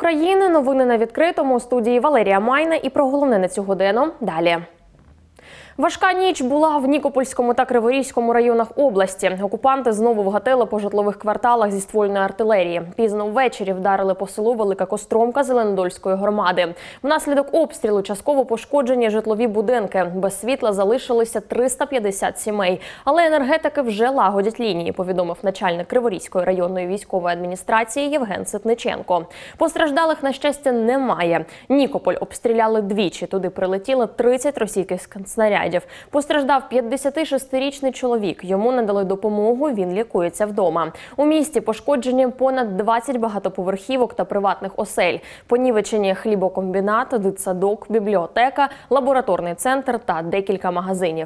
України. Новини на відкритому. У студії Валерія Майна. І про головне на цю годину далі. Важка ніч була в Нікопольському та Криворізькому районах області. Окупанти знову вгатили по житлових кварталах зі ствольної артилерії. Пізно ввечері вдарили по селу Велика Костромка Зеленодольської громади. Внаслідок обстрілу частково пошкоджені житлові будинки. Без світла залишилися 350 сімей. Але енергетики вже лагодять лінії, повідомив начальник Криворізької районної військової адміністрації Євген Ситниченко. Постраждалих, на щастя, немає. Нікополь обстріляли двічі. Туди прилетіло 30 російських снарядів. Постраждав 56-річний чоловік. Йому надали допомогу, він лікується вдома. У місті пошкоджені понад 20 багатоповерхівок та приватних осель. Понівечені хлібокомбінат, дитсадок, бібліотека, лабораторний центр та декілька магазинів.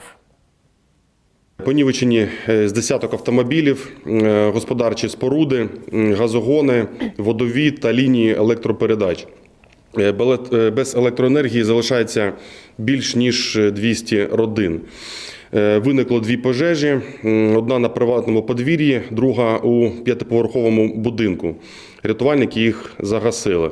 Понівечені з десяток автомобілів, господарчі споруди, газогони, водовід та лінії електропередач. Без електроенергії залишається більш ніж 200 родин. Виникло дві пожежі, одна на приватному подвір'ї, друга у п'ятиповерховому будинку. Рятувальники їх загасили.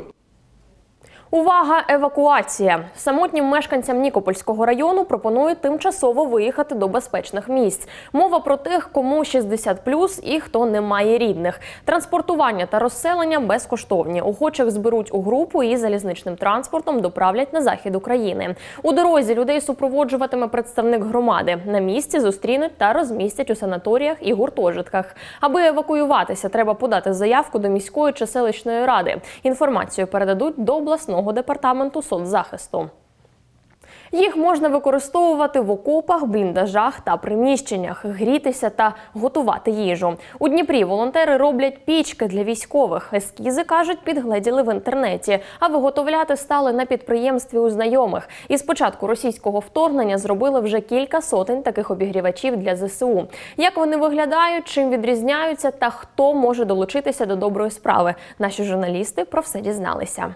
Увага! Евакуація! Самотнім мешканцям Нікопольського району пропонують тимчасово виїхати до безпечних місць. Мова про тих, кому 60+ і хто не має рідних. Транспортування та розселення безкоштовні. Охочих зберуть у групу і залізничним транспортом доправлять на захід України. У дорозі людей супроводжуватиме представник громади. На місці зустрінуть та розмістять у санаторіях і гуртожитках. Аби евакуюватися, треба подати заявку до міської чи селищної ради. Інформацію передадуть до обласного департаменту соцзахисту. Їх можна використовувати в окопах, бліндажах та приміщеннях, грітися та готувати їжу. У Дніпрі волонтери роблять пічки для військових. Ескізи, кажуть, підгледіли в інтернеті, а виготовляти стали на підприємстві у знайомих. І з початку російського вторгнення зробили вже кілька сотень таких обігрівачів для ЗСУ. Як вони виглядають, чим відрізняються та хто може долучитися до доброї справи? Наші журналісти про все дізналися.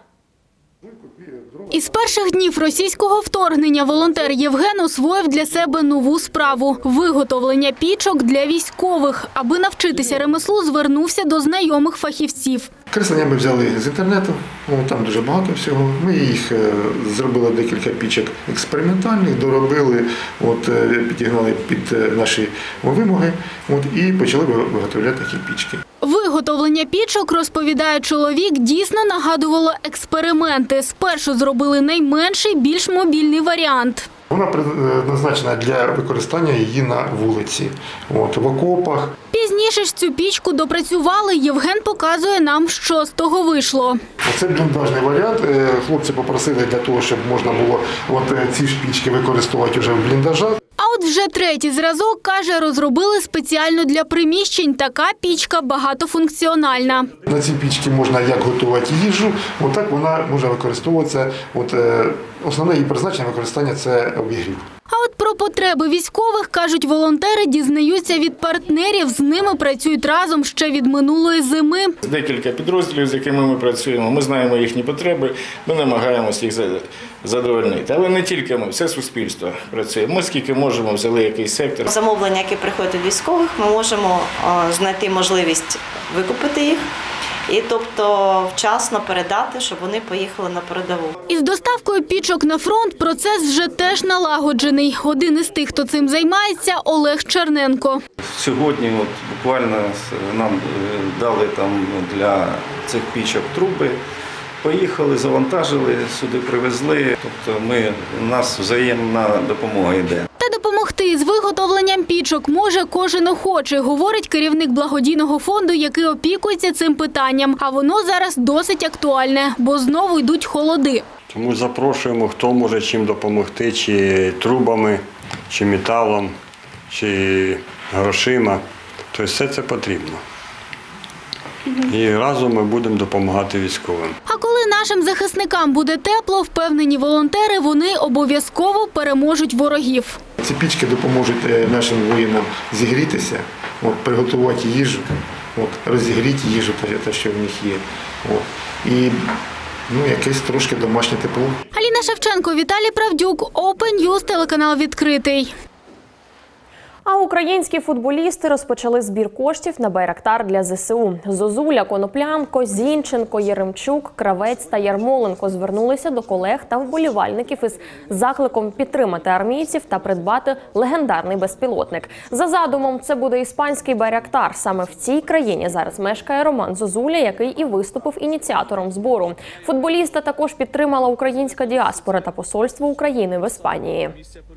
Із перших днів російського вторгнення волонтер Євген освоїв для себе нову справу – виготовлення пічок для військових. Аби навчитися ремеслу, звернувся до знайомих фахівців. Креслення ми взяли з інтернету, там дуже багато всього. Ми їх зробили декілька пічок експериментальних, доробили, підігнали під наші вимоги і почали виготовляти такі пічки. Виготовлення пічок, розповідає чоловік, дійсно нагадувало експерименти. Спершу зробили найменший, більш мобільний варіант. Вона призначена для використання її на вулиці, в окопах. Пізніше ж цю пічку допрацювали. Євген показує нам, що з того вийшло. Це бліндажний варіант. Хлопці попросили для того, щоб можна було ці ж пічки використовувати вже в бліндажах. А от вже третій зразок, каже, розробили спеціально для приміщень. Така пічка багатофункціональна. На цій пічці можна як готувати їжу, так вона може використовуватися. Основне її призначення використання – це обігрів. А от про потреби військових, кажуть волонтери, дізнаються від партнерів. З ними працюють разом ще від минулої зими. Декілька підрозділів, з якими ми працюємо, ми знаємо їхні потреби, ми намагаємося їх задовольнити. Але не тільки ми, все суспільство працює. Ми скільки можемо взяли якийсь сектор. Замовлення, які приходять від військових, ми можемо знайти можливість викупити їх. І тобто вчасно передати, щоб вони поїхали на передову. Із доставкою пічок на фронт процес вже теж налагоджений. Один із тих, хто цим займається – Олег Черненко. Сьогодні буквально нам дали для цих пічок труби. Поїхали, завантажили, сюди привезли. Тобто у нас взаємна допомога йде. Та допомогти з виготовленням пічок може кожен охочий, говорить керівник благодійного фонду, який опікується цим питанням. А воно зараз досить актуальне, бо знову йдуть холоди. Тому запрошуємо, хто може чим допомогти, чи трубами, чи металом, чи грошима. Тобто все це потрібно. І разом ми будемо допомагати військовим. А коли нашим захисникам буде тепло, впевнені волонтери, вони обов'язково переможуть ворогів. Ці пічки допоможуть нашим воїнам зігрітися, приготувати їжу, розігріти їжу, те, що в них є. І якесь трошки домашнє тепло. Аліна Шевченко, Віталій Правдюк, Open News, телеканал «Відкритий». А українські футболісти розпочали збір коштів на Байрактар для ЗСУ. Зозуля, Коноплянко, Зінченко, Єремчук, Кравець та Ярмоленко звернулися до колег та вболівальників із закликом підтримати армійців та придбати легендарний безпілотник. За задумом, це буде іспанський Байрактар. Саме в цій країні зараз мешкає Роман Зозуля, який і виступив ініціатором збору. Футболіста також підтримала українська діаспора та посольство України в Іспанії.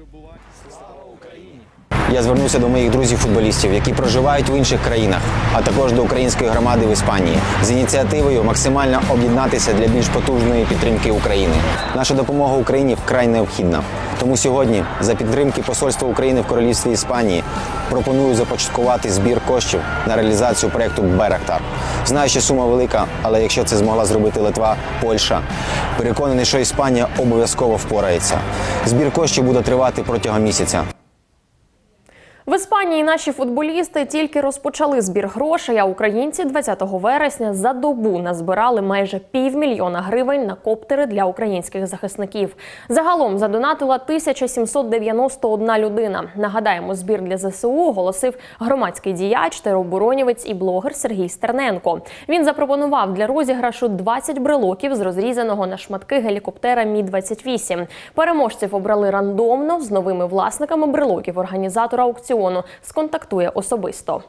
Я звернувся до моїх друзів-футболістів, які проживають в інших країнах, а також до української громади в Іспанії, з ініціативою максимально об'єднатися для більш потужної підтримки України. Наша допомога Україні вкрай необхідна. Тому сьогодні, за підтримки Посольства України в Королівстві Іспанії, пропоную започаткувати збір коштів на реалізацію проєкту «Байрактар». Знаю, що сума велика, але якщо це змогла зробити Литва, Польща, переконаний, що Іспанія обов'язково впорається. Збір коштів буде тривати протягом місяця. В Іспанії наші футболісти тільки розпочали збір грошей, а українці 20 вересня за добу назбирали майже 500 000 гривень на коптери для українських захисників. Загалом задонатила 1791 людина. Нагадаємо, збір для ЗСУ оголосив громадський діяч, тероборонівець і блогер Сергій Стерненко. Він запропонував для розіграшу 20 брелоків з розрізаного на шматки гелікоптера Мі-28. Переможців обрали рандомно, з новими власниками брелоків організатора аукціону сконтактує особисто.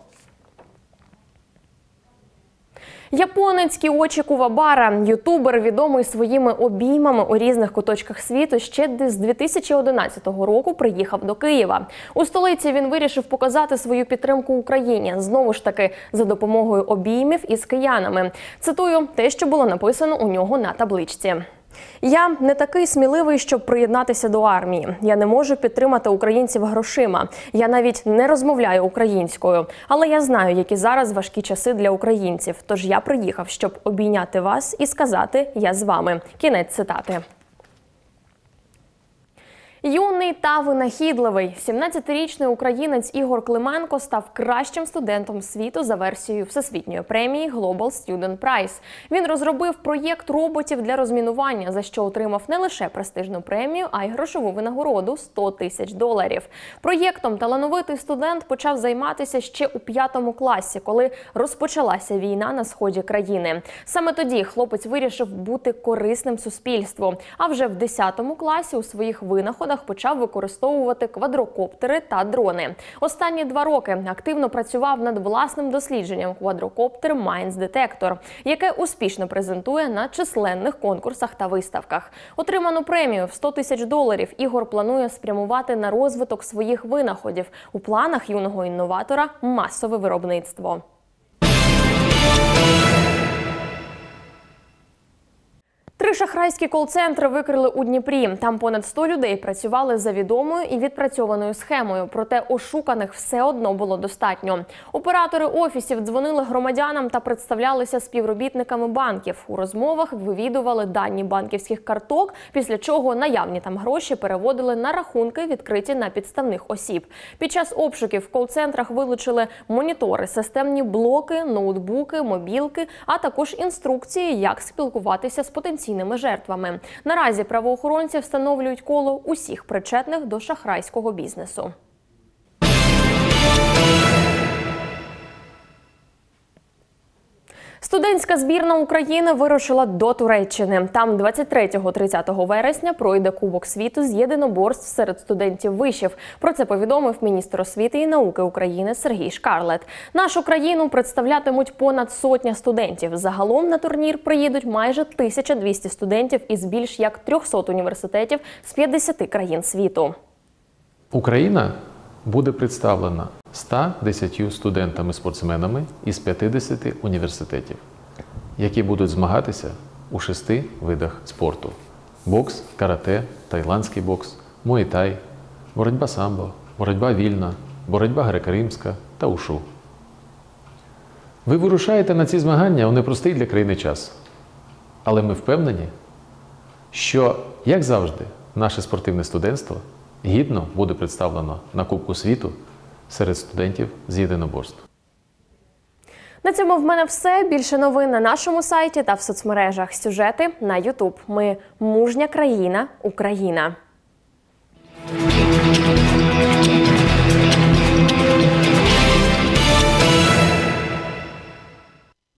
Японець Кіочі Кувабара, ютубер, відомий своїми обіймами у різних куточках світу, ще з 2011 року приїхав до Києва. У столиці він вирішив показати свою підтримку Україні, знову ж таки за допомогою обіймів із киянами. Цитую те, що було написано у нього на табличці. «Я не такий сміливий, щоб приєднатися до армії. Я не можу підтримати українців грошима. Я навіть не розмовляю українською. Але я знаю, які зараз важкі часи для українців. Тож я приїхав, щоб обійняти вас і сказати «я з вами». Кінець цитати. Юний та винахідливий. 17-річний українець Ігор Клименко став кращим студентом світу за версією Всесвітньої премії Global Student Prize. Він розробив проєкт роботів для розмінування, за що отримав не лише престижну премію, а й грошову винагороду – $100 000. Проєктом талановитий студент почав займатися ще у 5 класі, коли розпочалася війна на сході країни. Саме тоді хлопець вирішив бути корисним суспільству, а вже в 10 класі у своїх винаходах почав використовувати квадрокоптери та дрони. Останні 2 роки активно працював над власним дослідженням квадрокоптер Mines Detector, яке успішно презентує на численних конкурсах та виставках. Отриману премію в $100 000 Ігор планує спрямувати на розвиток своїх винаходів. У планах юного інноватора – масове виробництво. Три шахрайські кол-центри викрили у Дніпрі. Там понад 100 людей працювали за відомою і відпрацьованою схемою. Проте ошуканих все одно було достатньо. Оператори офісів дзвонили громадянам та представлялися співробітниками банків. У розмовах вивідували дані банківських карток, після чого наявні там гроші переводили на рахунки, відкриті на підставних осіб. Під час обшуків в кол-центрах вилучили монітори, системні блоки, ноутбуки, мобілки, а також інструкції, як спілкуватися з потенційними жертвами. Наразі правоохоронці встановлюють коло усіх причетних до шахрайського бізнесу. Студентська збірна України вирушила до Туреччини. Там 23-30 вересня пройде Кубок світу з єдиноборств серед студентів вишів. Про це повідомив міністр освіти і науки України Сергій Шкарлет. Нашу країну представлятимуть понад 100 студентів. Загалом на турнір приїдуть майже 1200 студентів із більш як 300 університетів з 50 країн світу. Україна буде представлена 110 студентами-спортсменами із 50 університетів, які будуть змагатися у 6 видах спорту – бокс, карате, тайландський бокс, муay-тай, боротьба самбо, боротьба вільна, боротьба греко-римська та ушу. Ви вирушаєте на ці змагання у непростий для країни час. Але ми впевнені, що, як завжди, наше спортивне студентство гідно буде представлено на Кубку світу серед студентів з єдиноборств. На цьому в мене все. Більше новин на нашому сайті та в соцмережах. Сюжети на YouTube. Ми – мужня країна, Україна.